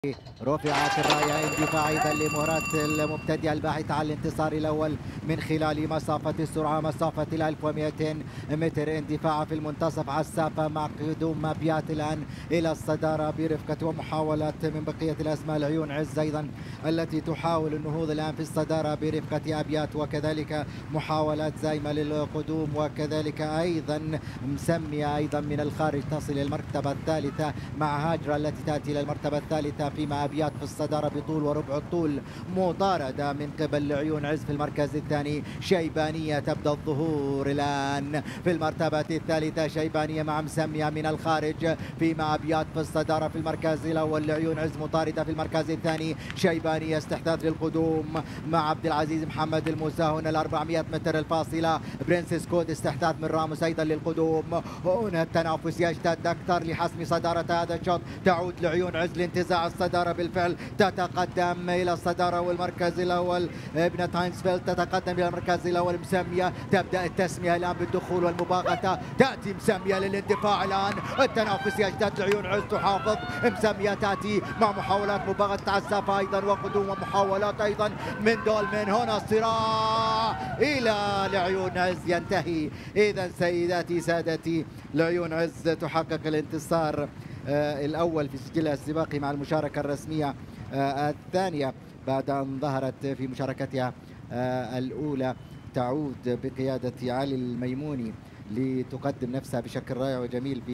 رفعت الراية اندفاعية لمهرات المبتدئ الباحث عن الانتصار الأول من خلال مسافة السرعة مسافة 1200 متر. اندفاع في المنتصف عسافة مع قدوم مابيات الآن إلى الصدارة برفقة ومحاولات من بقية الأسماء. العيون عز أيضا التي تحاول النهوض الآن في الصدارة برفقة أبيات، وكذلك محاولات زايمة للقدوم، وكذلك أيضا مسمية أيضا من الخارج تصل إلى المرتبة الثالثة مع هاجرة التي تأتي إلى المرتبة الثالثة، فيما أبيات في الصدارة بطول وربع الطول مطاردة من قبل عيون عز في المركز الثاني. شيبانية تبدأ الظهور الآن في المرتبة الثالثة، شيبانية مع مسمية من الخارج، فيما أبيات في الصدارة في المركز الأول. لعيون عز مطاردة في المركز الثاني. شيبانية استحداث للقدوم مع عبد العزيز محمد الموسى. هنا ال 400 متر الفاصلة. برنسس كود استحداث من راموس أيضا للقدوم. هنا التنافس يشتد أكثر لحسم صدارة هذا الشوط. تعود لعيون عز لانتزاع الصدارة بالفعل، تتقدم إلى الصدارة والمركز الأول. ابنة هاينسفيلد تتقدم إلى المركز الأول. مسمية تبدأ التسمية الآن بالدخول والمباغتة. تأتي مسمية للاندفاع الآن. التنافس يشتد لعيون عز تحافظ. مسمية تأتي مع محاولات مباغتة عسافة أيضا وقدوم ومحاولات أيضا من دولمن. هنا الصراع إلى لعيون عز ينتهي. إذا سيداتي سادتي، لعيون عز تحقق الانتصار الأول في سجلها السباقي مع المشاركة الرسمية الثانية بعد أن ظهرت في مشاركتها الأولى. تعود بقيادة علي الميموني لتقدم نفسها بشكل رائع وجميل.